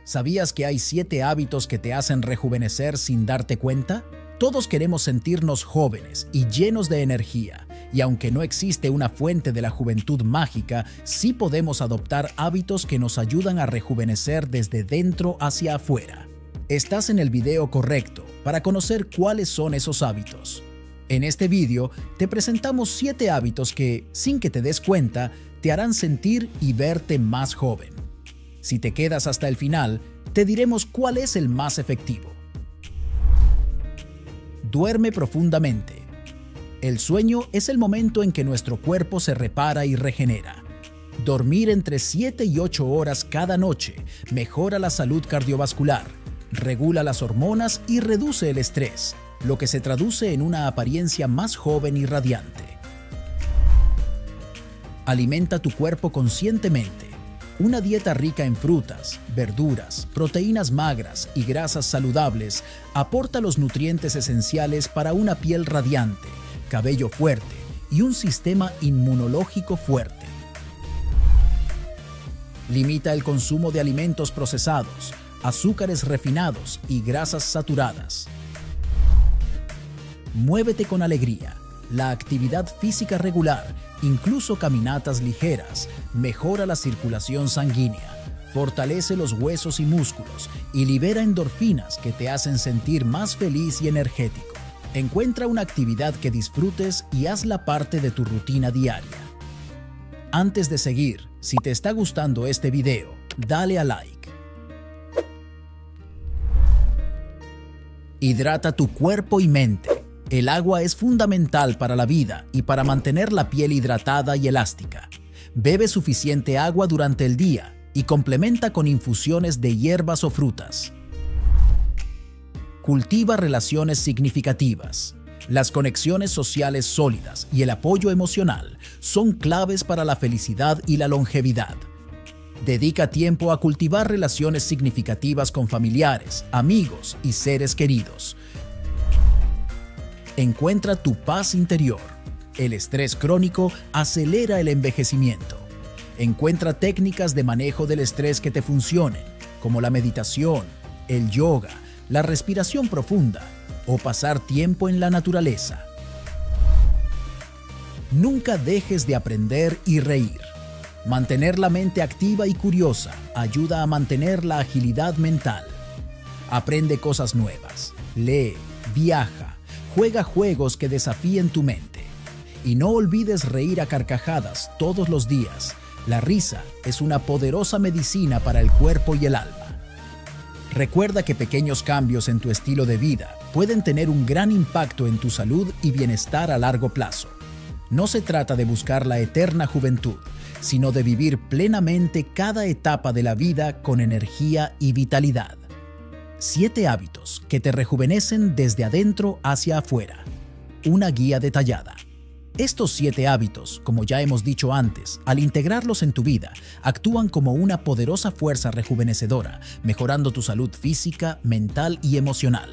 ¿Sabías que hay 7 hábitos que te hacen rejuvenecer sin darte cuenta? Todos queremos sentirnos jóvenes y llenos de energía, y aunque no existe una fuente de la juventud mágica, sí podemos adoptar hábitos que nos ayudan a rejuvenecer desde dentro hacia afuera. Estás en el video correcto para conocer cuáles son esos hábitos. En este video te presentamos 7 hábitos que, sin que te des cuenta, te harán sentir y verte más joven. Si te quedas hasta el final, te diremos cuál es el más efectivo. Duerme profundamente. El sueño es el momento en que nuestro cuerpo se repara y regenera. Dormir entre 7 y 8 horas cada noche mejora la salud cardiovascular, regula las hormonas y reduce el estrés, lo que se traduce en una apariencia más joven y radiante. Alimenta tu cuerpo conscientemente. Una dieta rica en frutas, verduras, proteínas magras y grasas saludables aporta los nutrientes esenciales para una piel radiante, cabello fuerte y un sistema inmunológico fuerte. Limita el consumo de alimentos procesados, azúcares refinados y grasas saturadas. Muévete con alegría. La actividad física regular, incluso caminatas ligeras, mejora la circulación sanguínea, fortalece los huesos y músculos y libera endorfinas que te hacen sentir más feliz y energético. Encuentra una actividad que disfrutes y hazla parte de tu rutina diaria. Antes de seguir, si te está gustando este video, dale a like. Hidrata tu cuerpo y mente. El agua es fundamental para la vida y para mantener la piel hidratada y elástica. Bebe suficiente agua durante el día y complementa con infusiones de hierbas o frutas. Cultiva relaciones significativas. Las conexiones sociales sólidas y el apoyo emocional son claves para la felicidad y la longevidad. Dedica tiempo a cultivar relaciones significativas con familiares, amigos y seres queridos. Encuentra tu paz interior. El estrés crónico acelera el envejecimiento. Encuentra técnicas de manejo del estrés que te funcionen, como la meditación, el yoga, la respiración profunda o pasar tiempo en la naturaleza. Nunca dejes de aprender y reír. Mantener la mente activa y curiosa ayuda a mantener la agilidad mental. Aprende cosas nuevas, lee, viaja. Juega juegos que desafíen tu mente. Y no olvides reír a carcajadas todos los días. La risa es una poderosa medicina para el cuerpo y el alma. Recuerda que pequeños cambios en tu estilo de vida pueden tener un gran impacto en tu salud y bienestar a largo plazo. No se trata de buscar la eterna juventud, sino de vivir plenamente cada etapa de la vida con energía y vitalidad. 7 hábitos que te rejuvenecen desde adentro hacia afuera. Una guía detallada. Estos 7 hábitos, como ya hemos dicho antes, al integrarlos en tu vida, actúan como una poderosa fuerza rejuvenecedora, mejorando tu salud física, mental y emocional.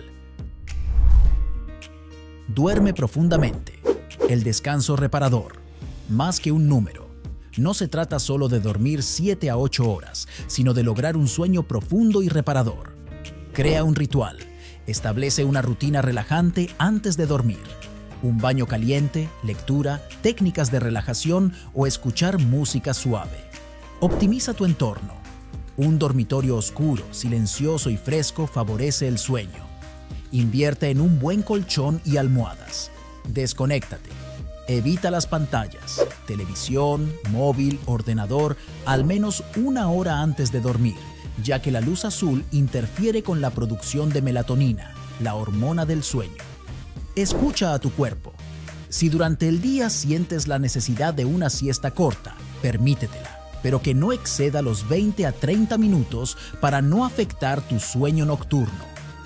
Duerme profundamente. El descanso reparador. Más que un número. No se trata solo de dormir 7 a 8 horas, sino de lograr un sueño profundo y reparador. Crea un ritual. Establece una rutina relajante antes de dormir. Un baño caliente, lectura, técnicas de relajación o escuchar música suave. Optimiza tu entorno. Un dormitorio oscuro, silencioso y fresco favorece el sueño. Invierte en un buen colchón y almohadas. Desconéctate. Evita las pantallas, televisión, móvil, ordenador, al menos 1 hora antes de dormir, ya que la luz azul interfiere con la producción de melatonina, la hormona del sueño. Escucha a tu cuerpo. Si durante el día sientes la necesidad de una siesta corta, permítetela, pero que no exceda los 20 a 30 minutos para no afectar tu sueño nocturno.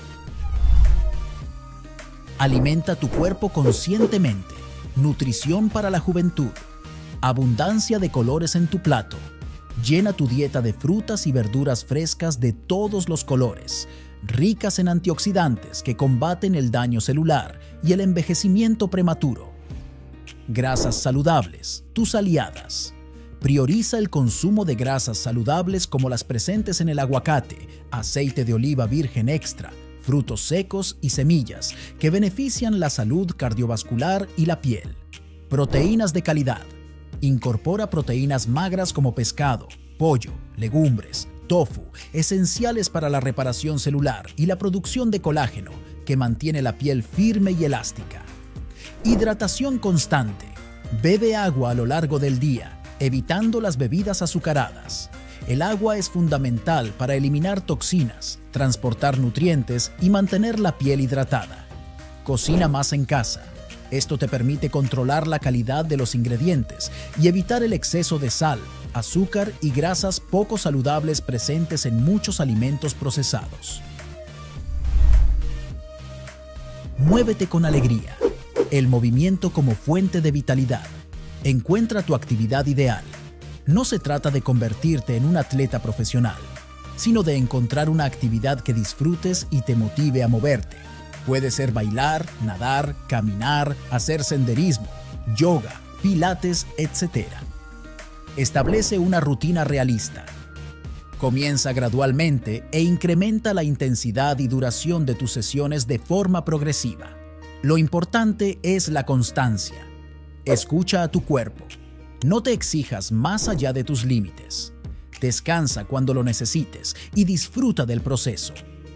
Alimenta tu cuerpo conscientemente. Nutrición para la juventud. Abundancia de colores en tu plato. Llena tu dieta de frutas y verduras frescas de todos los colores, ricas en antioxidantes que combaten el daño celular y el envejecimiento prematuro. Grasas saludables, tus aliadas. Prioriza el consumo de grasas saludables como las presentes en el aguacate, aceite de oliva virgen extra, frutos secos y semillas que benefician la salud cardiovascular y la piel. Proteínas de calidad. Incorpora proteínas magras como pescado, pollo, legumbres, tofu, esenciales para la reparación celular y la producción de colágeno, que mantiene la piel firme y elástica. Hidratación constante. Bebe agua a lo largo del día, evitando las bebidas azucaradas. El agua es fundamental para eliminar toxinas, transportar nutrientes y mantener la piel hidratada. Cocina más en casa. Esto te permite controlar la calidad de los ingredientes y evitar el exceso de sal, azúcar y grasas poco saludables presentes en muchos alimentos procesados. Muévete con alegría. El movimiento como fuente de vitalidad. Encuentra tu actividad ideal. No se trata de convertirte en un atleta profesional, sino de encontrar una actividad que disfrutes y te motive a moverte. Puede ser bailar, nadar, caminar, hacer senderismo, yoga, pilates, etc. Establece una rutina realista. Comienza gradualmente e incrementa la intensidad y duración de tus sesiones de forma progresiva. Lo importante es la constancia. Escucha a tu cuerpo. No te exijas más allá de tus límites. Descansa cuando lo necesites y disfruta del proceso.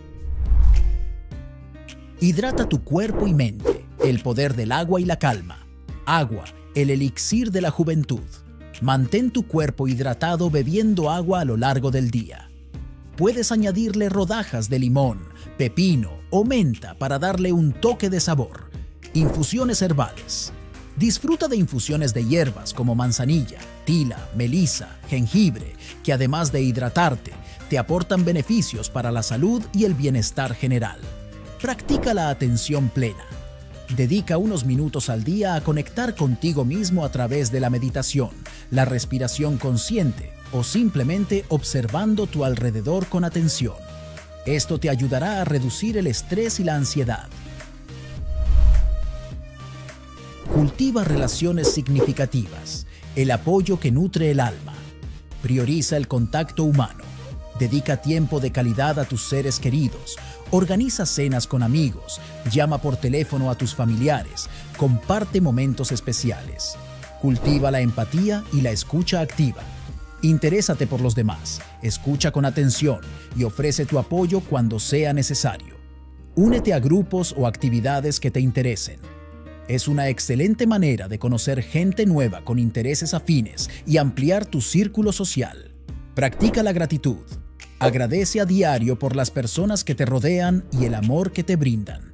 Hidrata tu cuerpo y mente. El poder del agua y la calma. Agua, el elixir de la juventud. Mantén tu cuerpo hidratado bebiendo agua a lo largo del día. Puedes añadirle rodajas de limón, pepino o menta para darle un toque de sabor. Infusiones herbales. Disfruta de infusiones de hierbas como manzanilla, tila, melisa, jengibre, que además de hidratarte, te aportan beneficios para la salud y el bienestar general. Practica la atención plena. Dedica unos minutos al día a conectar contigo mismo a través de la meditación, la respiración consciente o simplemente observando tu alrededor con atención. Esto te ayudará a reducir el estrés y la ansiedad. Cultiva relaciones significativas, el apoyo que nutre el alma. Prioriza el contacto humano. Dedica tiempo de calidad a tus seres queridos. Organiza cenas con amigos. Llama por teléfono a tus familiares. Comparte momentos especiales. Cultiva la empatía y la escucha activa. Interésate por los demás. Escucha con atención y ofrece tu apoyo cuando sea necesario. Únete a grupos o actividades que te interesen. Es una excelente manera de conocer gente nueva con intereses afines y ampliar tu círculo social. Practica la gratitud. Agradece a diario por las personas que te rodean y el amor que te brindan.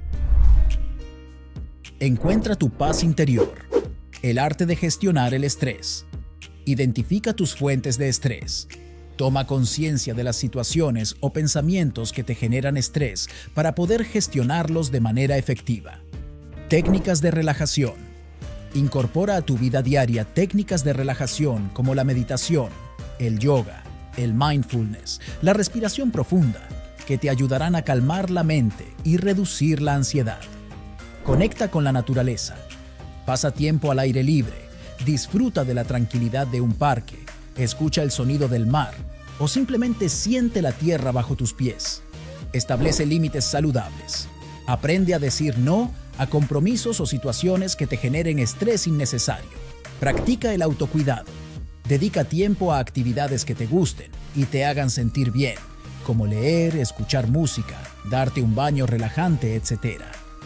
Encuentra tu paz interior. El arte de gestionar el estrés. Identifica tus fuentes de estrés. Toma conciencia de las situaciones o pensamientos que te generan estrés para poder gestionarlos de manera efectiva. Técnicas de relajación. Incorpora a tu vida diaria técnicas de relajación como la meditación, el yoga, el mindfulness, la respiración profunda, que te ayudarán a calmar la mente y reducir la ansiedad. Conecta con la naturaleza. Pasa tiempo al aire libre. Disfruta de la tranquilidad de un parque. Escucha el sonido del mar o simplemente siente la tierra bajo tus pies. Establece límites saludables. Aprende a decir no a compromisos o situaciones que te generen estrés innecesario. Practica el autocuidado. Dedica tiempo a actividades que te gusten y te hagan sentir bien, como leer, escuchar música, darte un baño relajante, etc.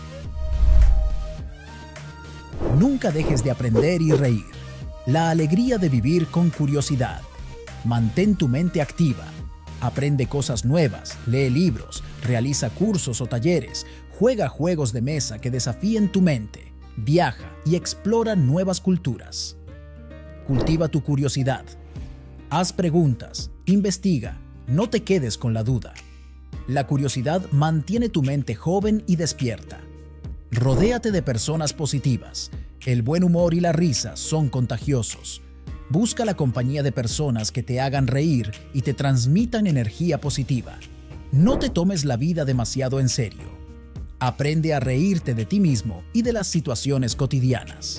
Nunca dejes de aprender y reír. La alegría de vivir con curiosidad. Mantén tu mente activa. Aprende cosas nuevas, lee libros, realiza cursos o talleres, juega juegos de mesa que desafíen tu mente, viaja y explora nuevas culturas. Cultiva tu curiosidad. Haz preguntas, investiga, no te quedes con la duda. La curiosidad mantiene tu mente joven y despierta. Rodéate de personas positivas. El buen humor y la risa son contagiosos. Busca la compañía de personas que te hagan reír y te transmitan energía positiva. No te tomes la vida demasiado en serio. Aprende a reírte de ti mismo y de las situaciones cotidianas.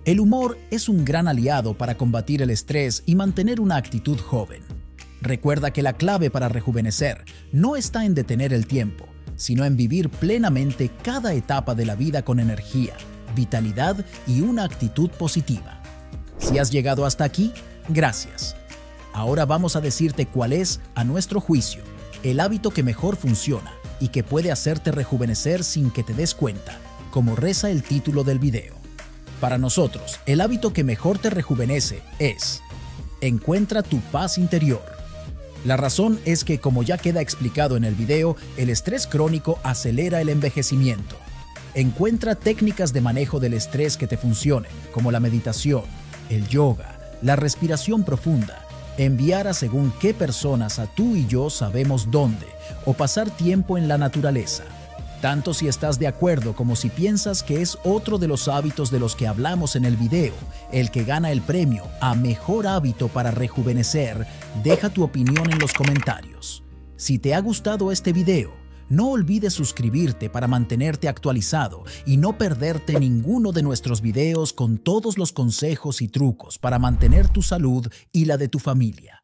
El humor es un gran aliado para combatir el estrés y mantener una actitud joven. Recuerda que la clave para rejuvenecer no está en detener el tiempo, sino en vivir plenamente cada etapa de la vida con energía, vitalidad y una actitud positiva. Si has llegado hasta aquí, gracias. Ahora vamos a decirte cuál es, a nuestro juicio, el hábito que mejor funciona y que puede hacerte rejuvenecer sin que te des cuenta, como reza el título del video. Para nosotros, el hábito que mejor te rejuvenece es: encuentra tu paz interior. La razón es que, como ya queda explicado en el video, el estrés crónico acelera el envejecimiento. Encuentra técnicas de manejo del estrés que te funcionen, como la meditación, el yoga, la respiración profunda, enviar a según qué personas a tú y yo sabemos dónde, o pasar tiempo en la naturaleza. Tanto si estás de acuerdo como si piensas que es otro de los hábitos de los que hablamos en el video, el que gana el premio a Mejor Hábito para Rejuvenecer, deja tu opinión en los comentarios. Si te ha gustado este video, no olvides suscribirte para mantenerte actualizado y no perderte ninguno de nuestros videos con todos los consejos y trucos para mantener tu salud y la de tu familia.